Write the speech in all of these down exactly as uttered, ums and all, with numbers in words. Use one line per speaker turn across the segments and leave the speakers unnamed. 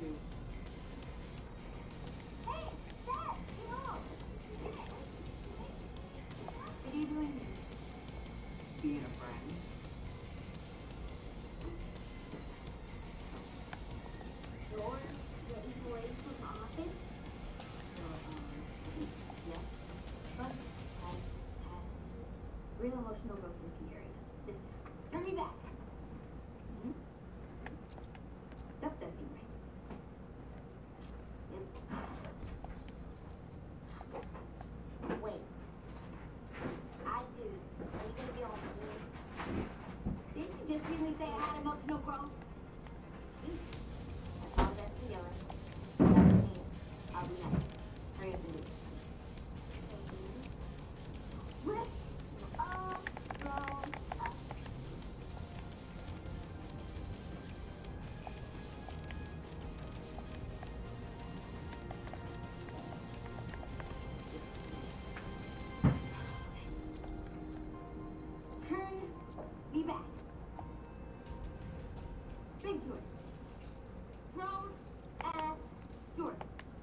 Hey, Dad, come on. What are you doing here?
Being a friend.
You're getting away from the office? So, um, yes. But I had real emotional growth in a few areas. Just turn me back. Mm-hmm. Stop that thing right. Yep. Wait. I do. Are you gonna be on me? Didn't you just hear me say I had emotional growth? See? That's all that's together. That's me. I'll be nice. Hurry up and do it. Wish all grown up. Turn me back. Big Jordan. Grown ass Jordan.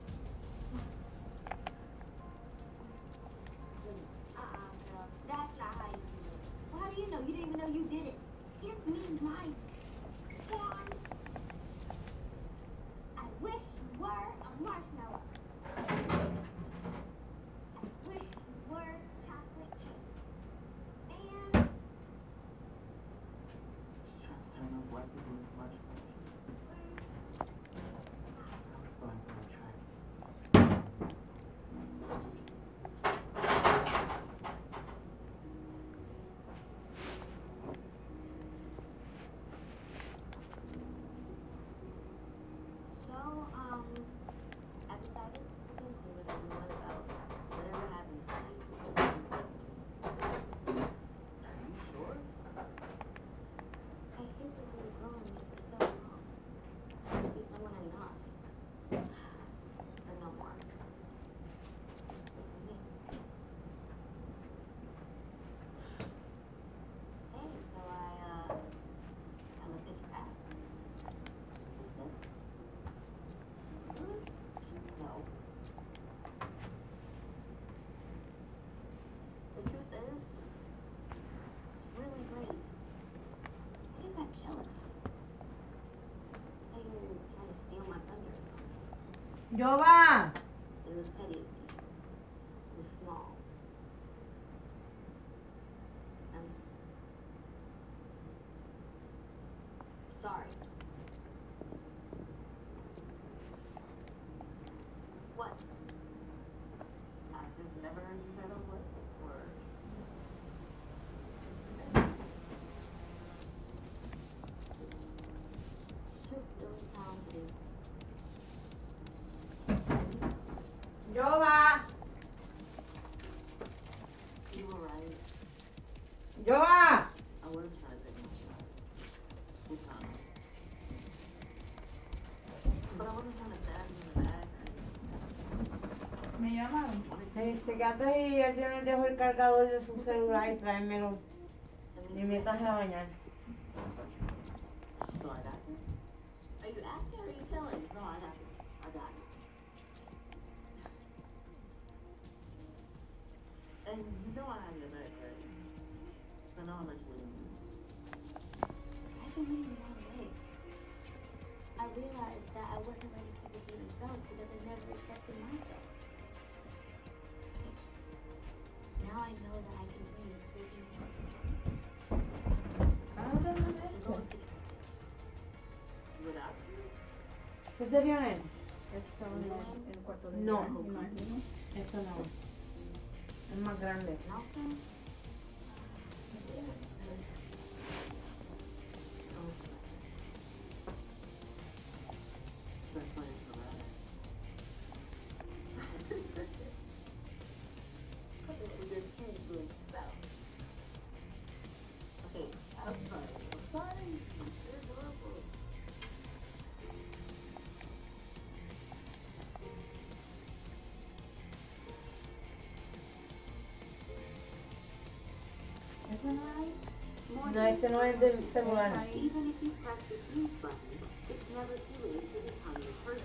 Uh-uh, girl. That's not how you do it. Well, how do you know? You didn't even know you did it. Give me my corn. I wish you were a marshmallow. I wish you were chocolate cake. And
She's trying to turn those white people into marshmallows. I was going for a track.
so, um, I decided to conclude with everyone about whatever happens tonight.
Are you sure?
I hate to see it go and make me so wrong. Be someone I'm not. Or no more. This is me. Hey, so I, uh, I looked at your app. What's this? Good? No. The truth is, it's really great. I just got jealous. They were trying to steal my thunder or something.
Jova!
It was petty of me. It was small. I'm s- sorry. What?
I've just never heard you say those words before.
You're really talented.
Jova!
You were right.
Jova!
I was trying to take my shot. Good time. But I wasn't trying to stab you in the back.
Me llamaron. Este gato y él tiene dejo el cargador de su celular y tráemelo. Y métase a bañar.
So I got you?
Are you asking or are you telling?
No, I got you. I got you. And you know I have your back, right? I know how much we need.
I've been reading the wrong way. I realized that I wasn't ready to be myself because I never accepted myself. Now I know that I can bring this freaking
Without you?
¿Qué te vio en él?
Esto en el cuarto de
No.
me imagino.
Esto no. Es más grande.
Nelson?
That's funny for that.
Okay, I'm sorry. I'm sorry. You're adorable.
¿Eso no hay?
No, este no es del celular.
Even if you press the snooze button, it's never too late to become your person.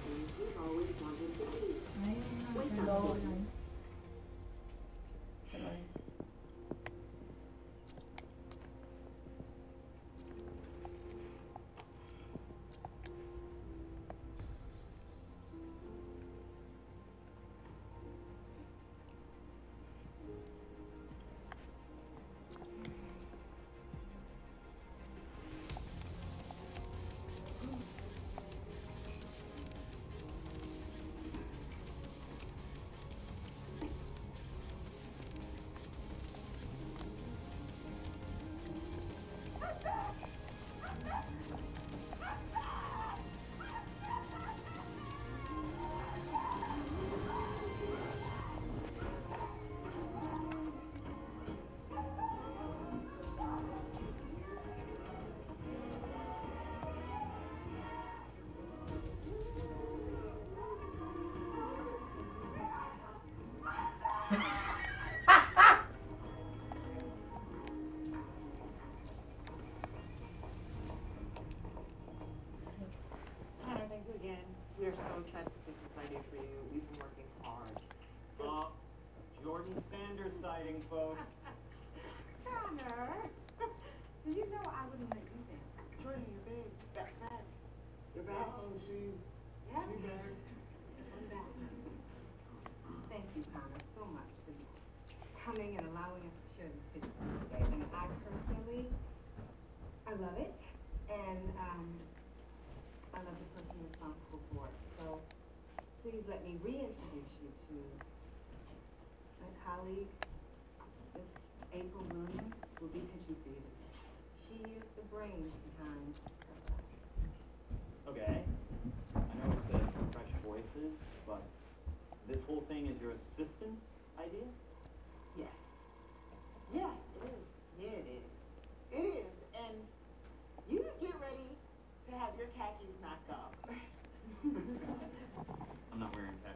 We are so excited to get this idea for you. We've been working hard.
Uh, Jordan Sanders sighting, folks.
Connor! Did you know I wouldn't let you down? Jordan, you're big. Back, back.
You're back. Oh, she,
Yeah.
she back.
I'm back. Thank you, Connor, so much for coming and allowing us to share this picture with you today. And I personally, I love it. And um, I love the person responsible for it. So please let me reintroduce you to my colleague, Miss April Williams, will be pitching for you today. She is the brains behind her.
Okay. I know it said fresh voices, but this whole thing is your assistant's idea?
Yes. Yeah, it is. Yeah, it is. It is. And you get ready to have your khakis knocked off.
I'm not wearing khakis.